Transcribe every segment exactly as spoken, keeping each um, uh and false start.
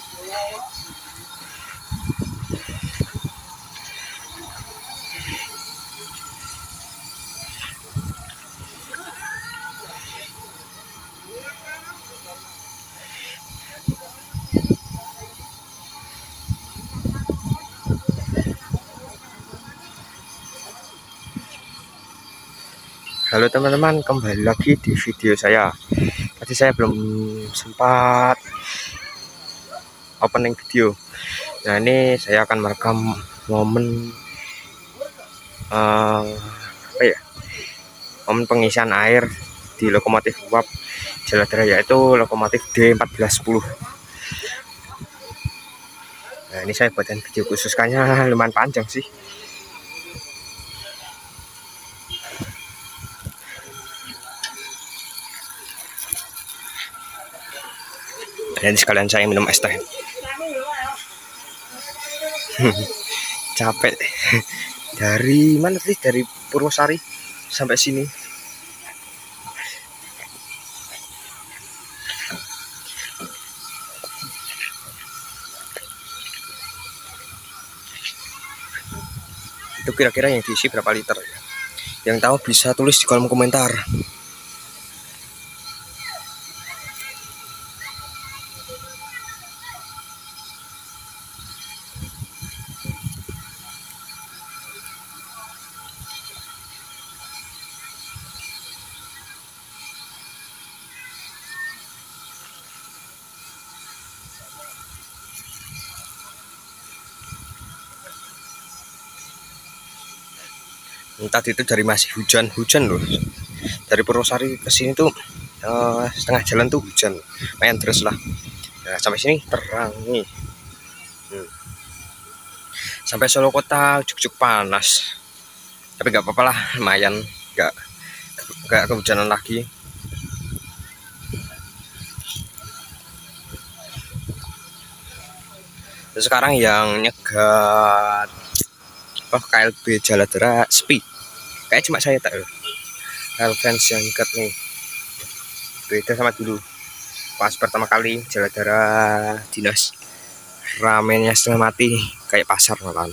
Halo teman-teman, kembali lagi di video saya. Tadi saya belum sempat opening video. Nah, ini saya akan merekam momen uh, apa ya? Momen pengisian air di lokomotif uap Jaladara, yaitu lokomotif D empat belas sepuluh. Nah, ini saya buatkan video khusus, kayaknya lumayan panjang sih. Dan sekalian saya minum es teh. Capek. Dari mana sih? Dari Purwosari sampai sini. Itu kira-kira yang diisi berapa liter ya? Yang tahu bisa tulis di kolom komentar. Tadi itu dari masih hujan-hujan loh. Dari Purwosari ke sini tuh uh, setengah jalan tuh hujan, main terus lah. Nah, sampai sini terang nih. Hmm. Sampai Solo kota ujuk-ujuk panas. Tapi nggak apa-apa lah, lumayan nggak nggak kehujanan lagi. Terus sekarang yang nyegat apa K L B Jaladara sepi. Kayak cuma saya tak. K L fans yang nyegat nih. Beda sama dulu. Pas pertama kali Jaladara dinas, ramennya setengah mati kayak pasar malahan.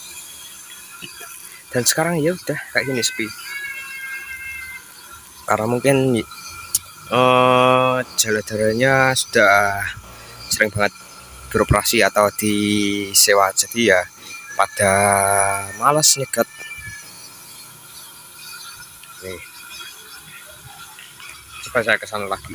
Dan sekarang ya udah kayak gini sepi. Karena mungkin uh, Jaladaranya sudah sering banget beroperasi atau disewa, jadi ya pada malas nyegat. Nih, coba saya kesana lagi.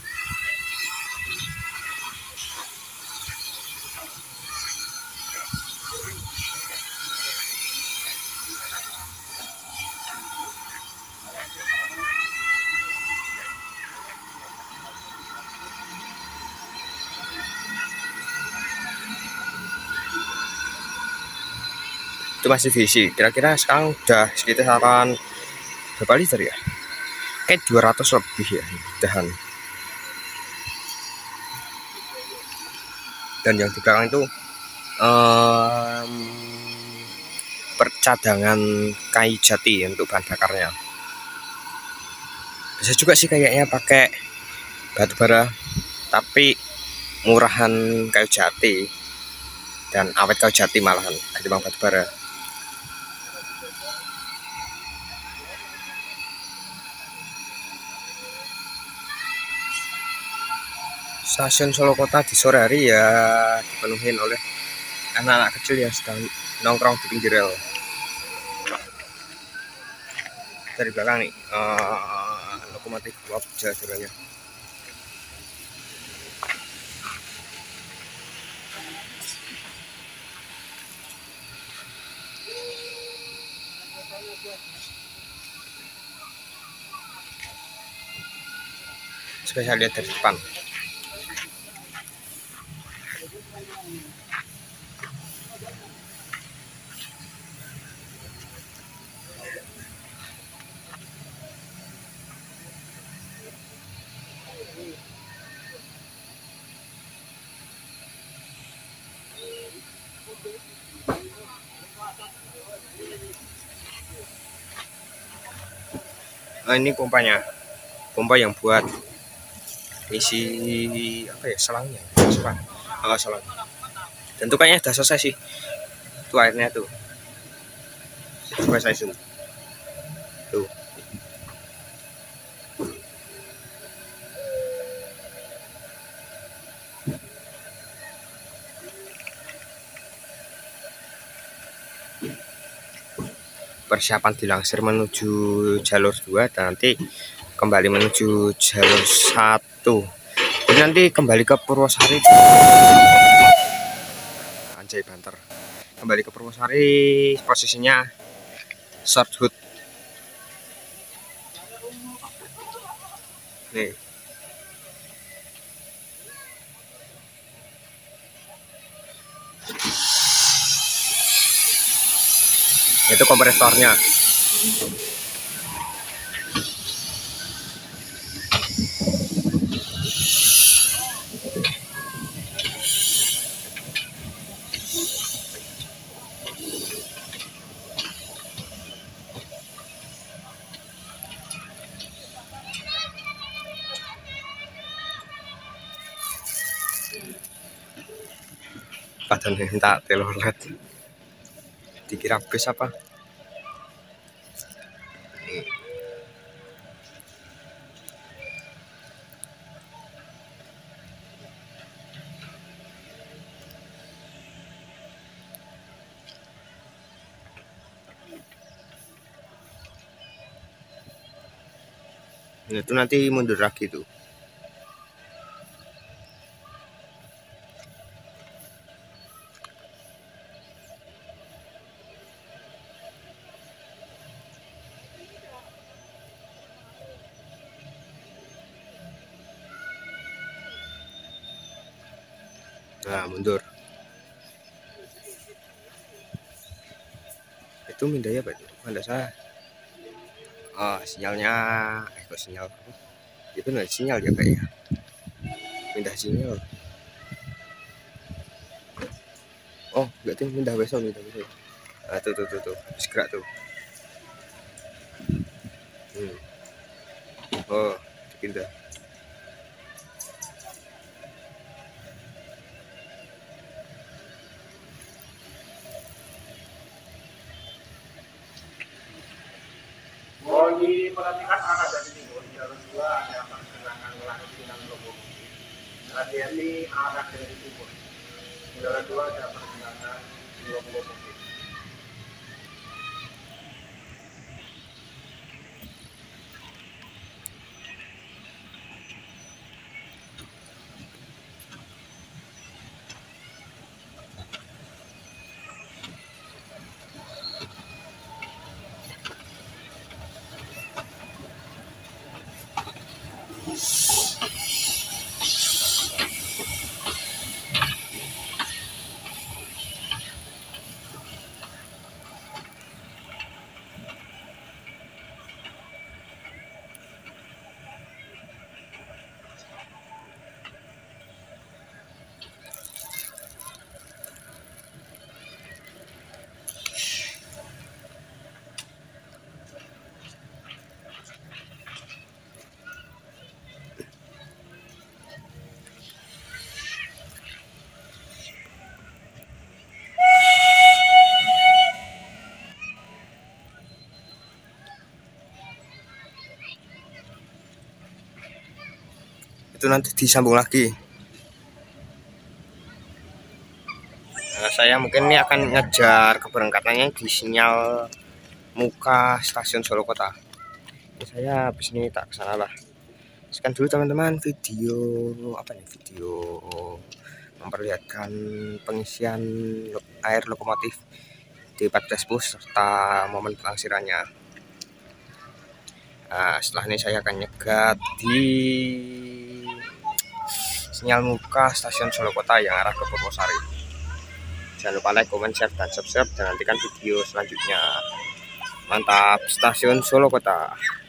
Itu masih diisi. Kira-kira sekarang udah sekitaran berapa liter ya? Kayak dua ratus lebih ya dahan. Dan yang di belakang itu um, percadangan kayu jati untuk bahan bakarnya. Bisa juga sih kayaknya pakai batu bara, tapi murahan kayu jati dan awet kayu jati malahan ketimbang batu bara. Stasiun Solo Kota di sore hari ya dipenuhi oleh anak-anak kecil yang sedang nongkrong di pinggir rel. Dari belakang nih uh, lokomotif uap Jaladaranya. Coba saya lihat dari depan. Nah, ini pompanya, pompa yang buat isi apa ya selangnya, Oh, salah. Dan tuh kayaknya udah selesai sih. Tuh airnya tuh. Coba saya zoom. Tuh. Persiapan dilangsir menuju jalur dua dan nanti kembali menuju jalur satu. Jadi nanti kembali ke Purwosari. Anjay banter. Kembali ke Purwosari, posisinya short hood. Nih. Itu kompresornya. Padahal minta telolet. Dikira bus apa? Nah, itu nanti mundur lagi tuh. Nah, mundur. Itu mindahnya apa itu? Anda salah. Oh, sinyalnya, eh kok sinyal? Itu nggak sinyal ya kayaknya. Pindah sinyal. Oh, berarti pindah besok, pindah besok. Ah, tuh, tuh, tuh, tuh, habis gerak tuh. Hmm. Oh, dipindah. Oh, diperhatikan arah dari timur, jalur dua ada pergerakan langit dengan lokomotif. Hati-hati arah dari timur. Jalur dua ada pergerakan lokomotif. Itu nanti disambung lagi. Nah, saya mungkin ini akan ngejar keberangkatannya di sinyal muka stasiun Solo Kota. Ini saya habis ini tak kesana lah. Sekian dulu teman-teman video apa nih video memperlihatkan pengisian air lokomotif di empat belas bus serta momen pelangsirannya. Nah, setelah ini saya akan nyegat di sinyal muka stasiun Solo Kota yang arah ke Purwosari. Jangan lupa like, comment, share, dan subscribe dan nantikan video selanjutnya. Mantap, stasiun Solo Kota.